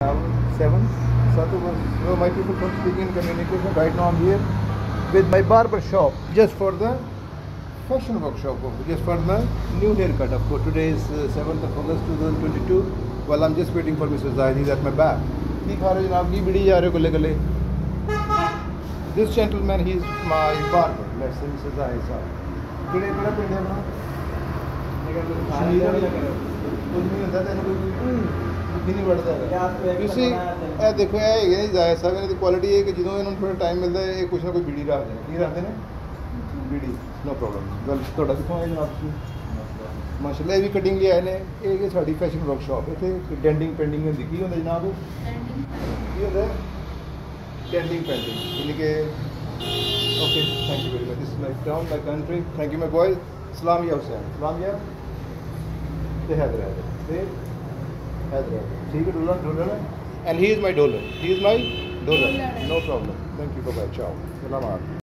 7. So my people from speaking and communication. Right now I'm here with my barber shop just for the fashion workshop, just for the new haircut. Of course, today is 7th of August 2022. Well, I'm just waiting for Mr. Zahid. He's at my back. This gentleman, he's my barber. Let's say Mr. Zahid sahab. Today, You see, ਇਹ ਦੇਖੋ ਇਹ ਹੈਗੇ ਨੇ ਜ਼ਾਹਿਰ ਸਾਹਿਬ ਇਹਨਾਂ ਦੀ quality ਇਹ ਕਿ ਜਦੋਂ ਇਹਨਾਂ ਨੂੰ ਥੋੜਾ ਟਾਈਮ ਮਿਲਦਾ ਇਹ ਕੁਛ ਨਾ ਕੋਈ ਬੀੜੀ ਰੱਖਦੇ ਨੇ ਕੀ ਰੱਖਦੇ ਨੇ ਬੀੜੀ ਨੋ ਪ੍ਰੋਬਲਮ ਵੈਲ ਤੁਹਾਡਾ ਕਿੱਥੋਂ ਆਇਆ ਜਨਾਬ ਤੁਸੀਂ ਮਾਸ਼ਾਅੱਲਾ ਇਹ ਵੀ ਕਟਿੰਗ ਲਈ ਆਏ ਨੇ ਇਹ ਕਿ ਸਾਡੀ ਫੈਸ਼ਨ ਵਰਕਸ਼ਾਪ ਇੱਥੇ ਡੈਂਡਿੰਗ ਪੈਂਡਿੰਗ ਹੁੰਦੀ ਕੀ ਹੁੰਦਾ ਜਨਾਬ ਕੀ ਹੁੰਦਾ ਡੈਂਡਿੰਗ ਪੈਂਡਿੰਗ ਯਾਨੀ ਕਿ okay thank you very much this is my town my country thank you my boys ਸਲਾਮੀਆ ਹੁਸੈਨ ਸਲਾਮੀਆ ਤੇ ਹੈਦਰ ठीक है डोलर and he is my dollar no problem thank you bye bye ciao